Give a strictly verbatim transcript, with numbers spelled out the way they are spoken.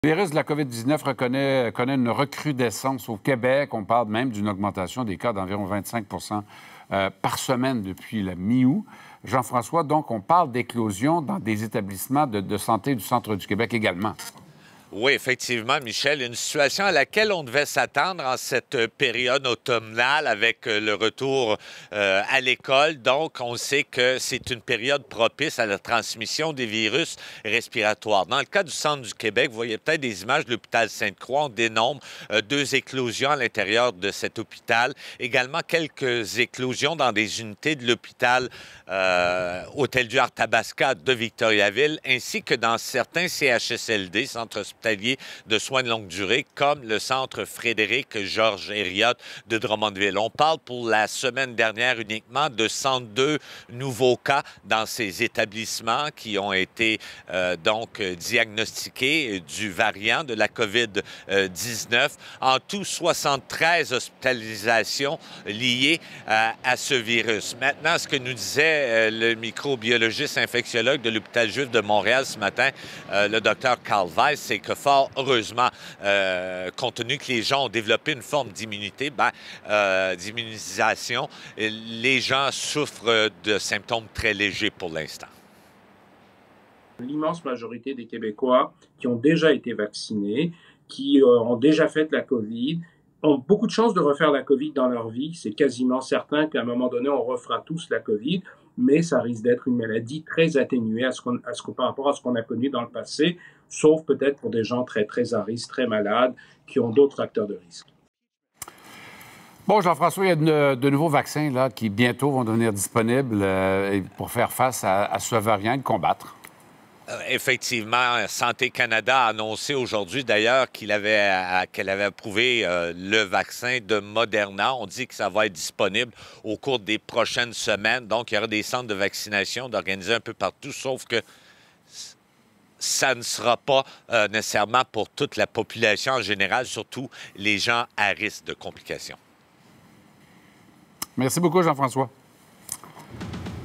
Le virus de la COVID dix-neuf reconnaît, connaît une recrudescence au Québec. On parle même d'une augmentation des cas d'environ vingt-cinq euh, par semaine depuis la mi-août. Jean-François, donc, on parle d'éclosion dans des établissements de, de santé du centre du Québec également. Oui, effectivement, Michel, une situation à laquelle on devait s'attendre en cette période automnale avec le retour euh, à l'école. Donc, on sait que c'est une période propice à la transmission des virus respiratoires. Dans le cas du centre du Québec, vous voyez peut-être des images de l'hôpital Sainte-Croix. On dénombre euh, deux éclosions à l'intérieur de cet hôpital. Également, quelques éclosions dans des unités de l'hôpital euh, Hôtel-Dieu-Arthabasca de Victoriaville, ainsi que dans certains C H S L D, centres hospitaliers de soins de longue durée, comme le centre Frédéric-Georges Herriot de Drummondville. On parle pour la semaine dernière uniquement de cent deux nouveaux cas dans ces établissements qui ont été euh, donc diagnostiqués du variant de la COVID dix-neuf. En tout, soixante-treize hospitalisations liées à, à ce virus. Maintenant, ce que nous disait euh, le microbiologiste infectiologue de l'hôpital Juif de Montréal ce matin, euh, le docteur Carl Weiss, c'est que fort heureusement, euh, compte tenu que les gens ont développé une forme d'immunité, ben, euh, d'immunisation, les gens souffrent de symptômes très légers pour l'instant. L'immense majorité des Québécois qui ont déjà été vaccinés, qui euh, ont déjà fait la COVID, ont beaucoup de chances de refaire la COVID dans leur vie. C'est quasiment certain qu'à un moment donné, on refera tous la COVID, mais ça risque d'être une maladie très atténuée à ce qu'on, à ce qu'on, par rapport à ce qu'on a connu dans le passé, sauf peut-être pour des gens très, très à risque, très malades, qui ont d'autres facteurs de risque. Bon, Jean-François, il y a de, de nouveaux vaccins là, qui bientôt vont devenir disponibles euh, pour faire face à, à ce variant et le combattre. Effectivement, Santé Canada a annoncé aujourd'hui d'ailleurs qu'il avait, qu'elle avait approuvé euh, le vaccin de Moderna. On dit que ça va être disponible au cours des prochaines semaines. Donc, il y aura des centres de vaccination d'organiser un peu partout, sauf que ça ne sera pas euh, nécessairement pour toute la population en général, surtout les gens à risque de complications. Merci beaucoup, Jean-François.